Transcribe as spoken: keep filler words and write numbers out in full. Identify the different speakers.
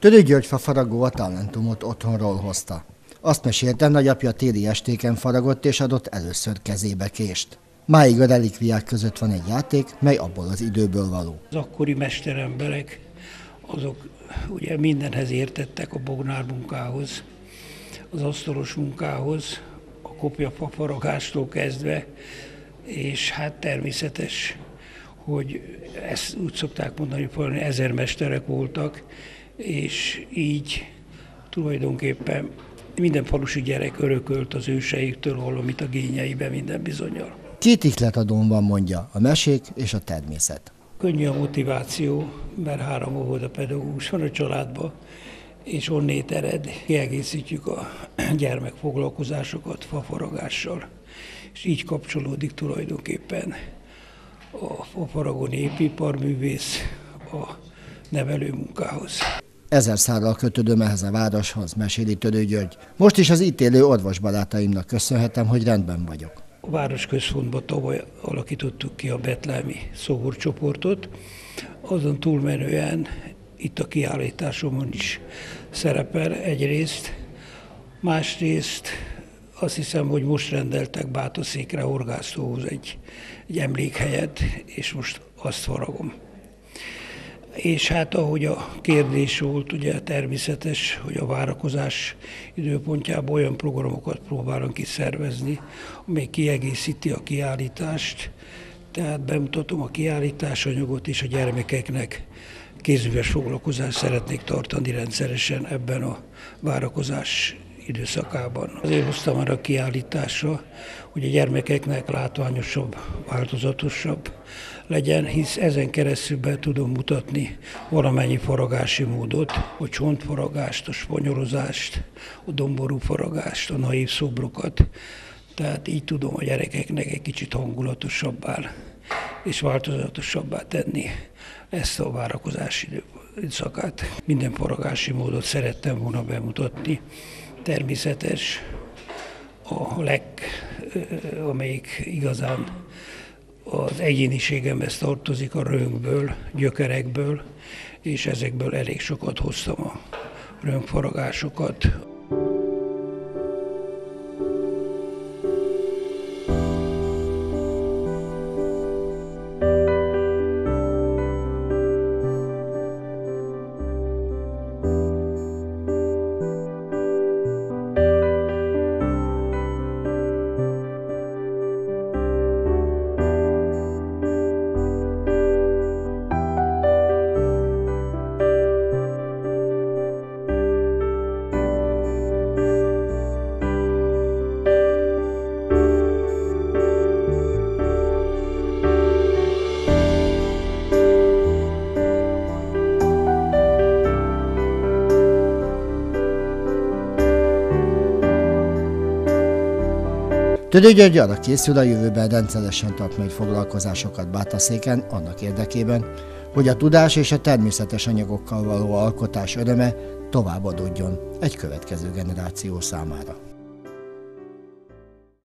Speaker 1: Tödő György fafaragó a talentumot otthonról hozta. Azt mesélte, nagyapja téli estéken faragott és adott először kezébe kést. Máig a relikviák között van egy játék, mely abból az időből való.
Speaker 2: Az akkori mesteremberek, azok ugye mindenhez értettek, a bognár munkához, az asztalos munkához, a kopjafafaragástól kezdve, és hát természetes, hogy ezt úgy szokták mondani, hogy ezermesterek voltak, és így tulajdonképpen minden falusi gyerek örökölt az őseiktől valamit a gényeiben minden bizonnyal.
Speaker 1: Két ihletadón van, mondja, a mesék és a természet.
Speaker 2: Könnyű a motiváció, mert három óvodapedagógus van a családban, és onnét ered, kiegészítjük a gyermekfoglalkozásokat fafaragással, és így kapcsolódik tulajdonképpen a fafaragó népiparművész a nevelőmunkához.
Speaker 1: Ezer szárral kötődöm ehhez a városhoz, meséli Tödő György. Most is az itt élő orvosbarátaimnak köszönhetem, hogy rendben vagyok.
Speaker 2: A városközpontban tavaly alakítottuk ki a betlehemi szóhorcsoportot, azon túlmenően itt a kiállításomon is szerepel egyrészt, másrészt azt hiszem, hogy most rendeltek Bátaszékre, Horgásztóhoz egy, egy emlékhelyet, és most azt faragom. És hát ahogy a kérdés volt, ugye természetes, hogy a várakozás időpontjában olyan programokat próbálunk kiszervezni, amely kiegészíti a kiállítást, tehát bemutatom a kiállításanyagot, és a gyermekeknek kézműves foglalkozást szeretnék tartani rendszeresen ebben a várakozás időszakában. Azért hoztam már a kiállításra, hogy a gyermekeknek látványosabb, változatosabb legyen, hisz ezen keresztül be tudom mutatni valamennyi faragási módot, a csontfaragást, a spanyolozást, a domború faragást, a naív szobrokat. Tehát így tudom a gyerekeknek egy kicsit hangulatosabbá és változatosabbá tenni ezt a várakozási időszakát. Minden faragási módot szerettem volna bemutatni. Természetes, a leg, amelyik igazán az egyéniségemhez tartozik, a röngből, gyökerekből, és ezekből elég sokat hoztam a röngfaragásokat.
Speaker 1: Tödő György arra készül, a jövőben rendszeresen tart majd foglalkozásokat Bátaszéken annak érdekében, hogy a tudás és a természetes anyagokkal való alkotás öröme továbbadódjon egy következő generáció számára.